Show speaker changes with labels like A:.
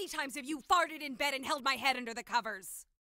A: many times have you farted in bed and held my head under the covers?